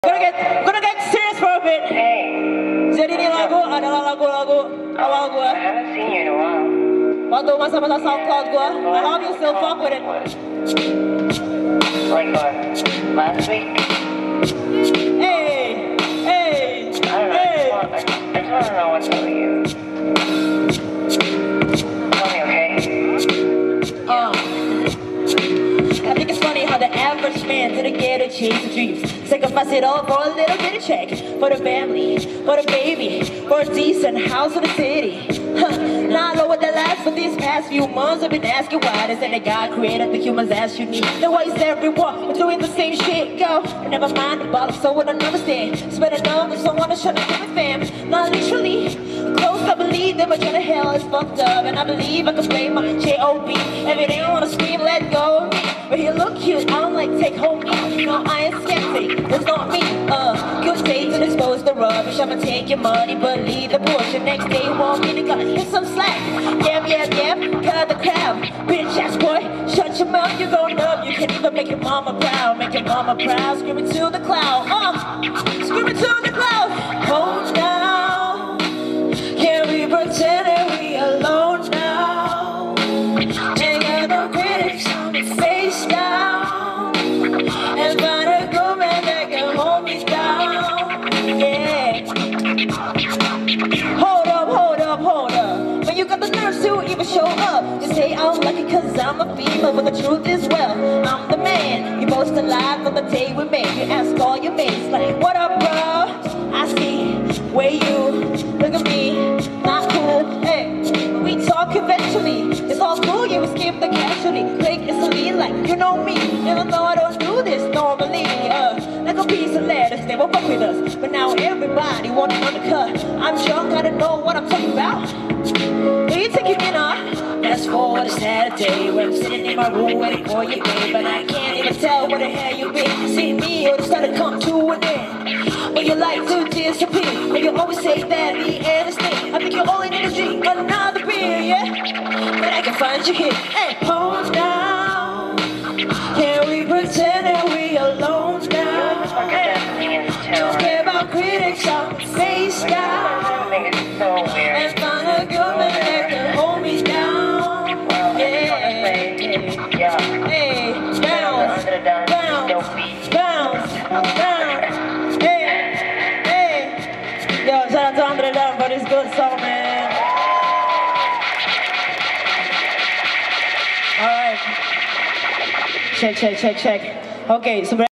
Gonna get serious for a bit. Jadi ini lagu adalah lagu-lagu awal gue. I haven't seen you in a while. Waktu masa-masa SoundCloud gue. I hope you still fuck with it. Like what? Last week? Hey, hey, I don't know. hey. I just want to know what's up with you. Tell me, okay? I think it's funny how the average man didn't get to chase the dreams. Sacrifice it all for a little bit of check. For the family, for the baby, for a decent house in the city. Not know what that lasts for these past few months. I've been asking why they say that God created the humans as unique. Then why is everyone we're doing the same shit? Go, never mind the bollocks, so I don't understand. Spend enough with someone to shut up with a fam. Not literally close, I believe that my journey to hell is fucked up. And I believe I can blame my J.O.B. Every day I wanna scream, let go of me. But he look cute, I don't like take home me. No, I ain't skeptic, that's not me. Good day to expose the rubbish. I'ma take your money, but leave the bush. The next day want me to go hit some slack. Yep, cut the crap. Bitch ass boy, shut your mouth, you go numb. You can't even make your mama proud. Make your mama proud, screaming to the cloud. Screaming to the cloud. Oh now, can we pretend that we alone now? Ain't got no critics on the face down. And find a good man that can hold me down. Yeah. Hold up. When you got the nerves to even show up, you say I'm lucky cause I'm a female, but the truth is, well, I'm the man. You most alive on the day we met. You ask all your mates like, what up, bro? I see where you look at me, not cool. Hey, we talk eventually. It's all cool, yeah, we skip the casualty. Quick, it's a lead like, you know me. Even though I don't do this normally. Like a piece of lettuce, they won't fuck with us. But now everybody wants to undercut. I'm drunk, I don't know what I'm talking about. Who you taking me on? Fast forward to Saturday, when I'm sitting in my room waiting for you, babe. But I can't even tell where the hell you been. See me or just to come to an end. But you like to disappear, and you always say that the end is near. I think you only need to drink another beer, yeah? But I can find you here. Hey, hold down. Can we pretend that we alone now? Don't care about critics, I'm face down. And find a good man that can hold me down. Yeah. Hey, bounce. Hey. Yo, shout out to Andre Down for this good song, man. Alright. Check. Okay, so